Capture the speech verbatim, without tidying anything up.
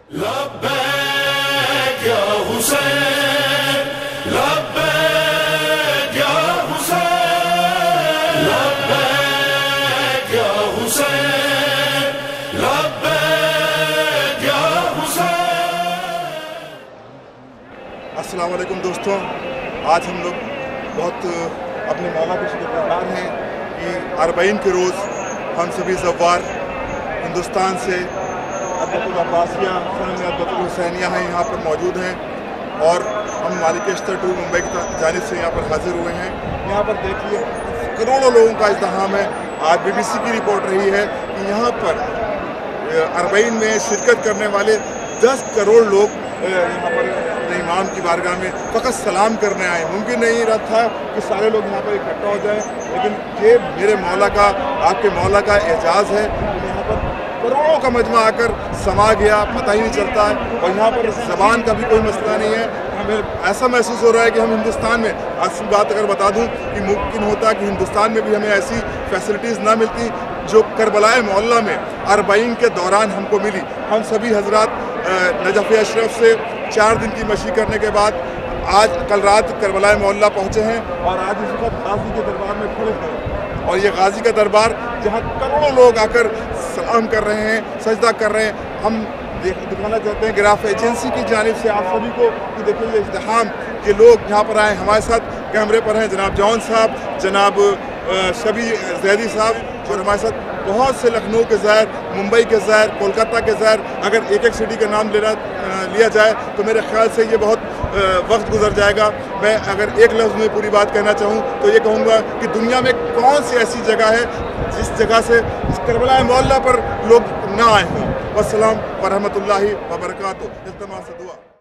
لبیک یا حسین لبیک یا حسین لبیک یا حسین لبیک یا حسین۔ السلام علیکم دوستوں، آج ہم لوگ بہت اپنے مولا کے شکر گزار ہیں کہ اربعین کے روز ہم سبھی زوار ہندوستان سے ادبۃ العباسیہ فن ادبۃ الحسینیہ ہیں یہاں پر موجود ہیں، اور ہم مالکیشور ٹو ممبئی کی جانب سے یہاں پر حاضر ہوئے ہیں۔ یہاں پر دیکھیے کروڑوں لوگوں کا ازدحام ہے۔ آج بی بی سی کی رپورٹ رہی ہے کہ یہاں پر اربعین میں شرکت کرنے والے دس کروڑ لوگ یہاں پر امام کی بارگاہ میں فقط سلام کرنے آئے۔ ممکن نہیں رہا تھا کہ سارے لوگ یہاں پر اکٹھا ہو جائیں، لیکن یہ میرے مولا کا، آپ کے مولا کا اعجاز ہے کہ یہاں پر کروڑوں کا مجمع آ کر سما گیا، پتہ ہی نہیں چلتا ہے۔ اور یہاں پر زبان کا بھی کوئی مسئلہ نہیں ہے۔ ہمیں ایسا محسوس ہو رہا ہے کہ ہم ہندوستان میں، اصل بات اگر بتا دوں کہ ممکن ہوتا کہ ہندوستان میں بھی ہمیں ایسی فیسلٹیز نہ ملتی جو کربلائے معلیٰ میں اربعین کے دوران ہم کو ملی۔ ہم سبھی حضرات نجف اشرف سے چار دن کی مشی کرنے کے بعد آج کل رات کربلائے معلیٰ پہنچے ہیں، اور آج اس وقت غازی کے دربار میں کھڑے ہیں۔ اور یہ غازی کا دربار جہاں کروڑوں لوگ آ کر سلام کر رہے ہیں، سجدہ کر رہے ہیں، ہم دکھانا چاہتے ہیں گراف ایجنسی کی جانب سے آپ سبھی کو کہ دیکھیں یہ ازدحام، یہ لوگ یہاں پر آئے۔ ہمارے ساتھ کیمرے پر ہیں جناب جان صاحب، جناب شبی زیدی صاحب، اور ہمارے ساتھ بہت سے لکھنؤ کے زائر، ممبئی کے زائر، کولکتہ کے زائر۔ اگر ایک ایک سٹی کا نام لینا لیا جائے تو میرے خیال سے یہ بہت وقت گزر جائے گا۔ میں اگر ایک لفظ میں پوری بات کہنا چاہوں تو یہ کہوں گا کہ دنیا میں کون سی ایسی جگہ ہے جس جگہ سے کربلائے معلیٰ پر لوگ نہ آئے ہوں۔ والسلام ورحمۃ اللہ وبرکاتہ۔ اجتماع سے دعا۔